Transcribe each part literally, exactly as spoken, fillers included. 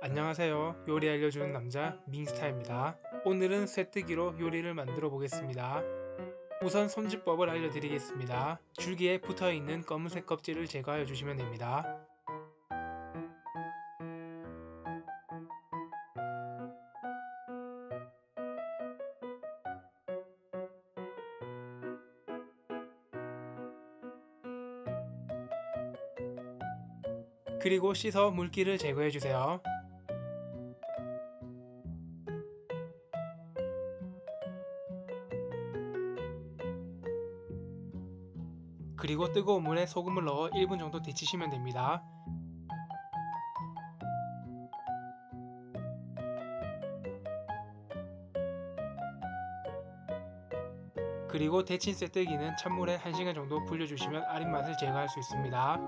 안녕하세요. 요리 알려주는 남자 밍스타입니다. 오늘은 쇠뜨기로 요리를 만들어 보겠습니다. 우선 손질법을 알려드리겠습니다. 줄기에 붙어있는 검은색 껍질을 제거해 주시면 됩니다. 그리고 씻어 물기를 제거해 주세요. 그리고 뜨거운 물에 소금을 넣어 일 분 정도 데치시면 됩니다. 그리고 데친 쇠뜨기는 찬물에 한 시간 정도 불려주시면 아린 맛을 제거할 수 있습니다.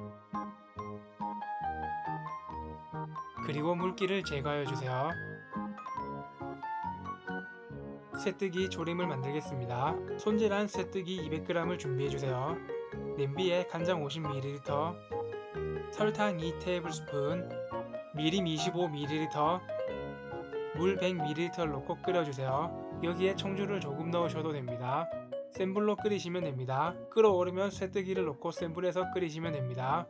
그리고 물기를 제거해 주세요. 쇠뜨기 조림을 만들겠습니다. 손질한 쇠뜨기 이백 그램을 준비해주세요. 냄비에 간장 오십 밀리리터, 설탕 이 테이블스푼, 미림 이십오 밀리리터, 물 백 밀리리터를 넣고 끓여주세요. 여기에 청주를 조금 넣으셔도 됩니다. 센 불로 끓이시면 됩니다. 끓어오르면 쇠뜨기를 넣고 센 불에서 끓이시면 됩니다.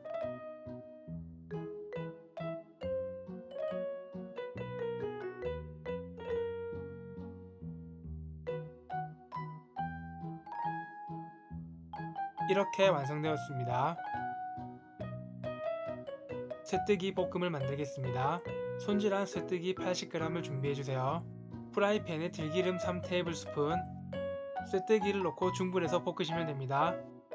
이렇게 완성되었습니다. 쇠뜨기 볶음을 만들겠습니다. 손질한 쇠뜨기 팔십 그램을 준비해주세요. 프라이팬에 들기름 삼 테이블스푼, 쇠뜨기를 넣고 중불에서 볶으시면 됩니다.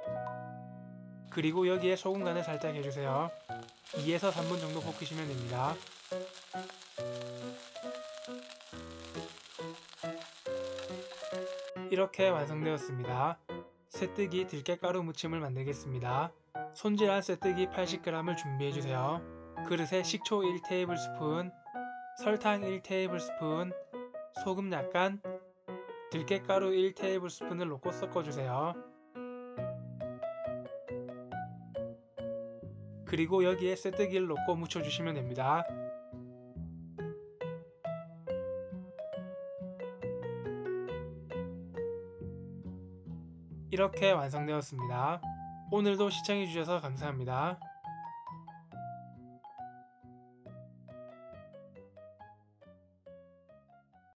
그리고 여기에 소금 간을 살짝 해주세요. 이에서 삼 분 정도 볶으시면 됩니다. 이렇게 완성되었습니다. 쇠뜨기 들깨가루 무침을 만들겠습니다. 손질한 쇠뜨기 팔십 그램을 준비해주세요. 그릇에 식초 일 테이블스푼, 설탕 일 테이블스푼, 소금 약간, 들깨가루 일 테이블스푼을 넣고 섞어주세요. 그리고 여기에 쇠뜨기를 넣고 묻혀주시면 됩니다. 이렇게 완성되었습니다. 오늘도 시청해주셔서 감사합니다.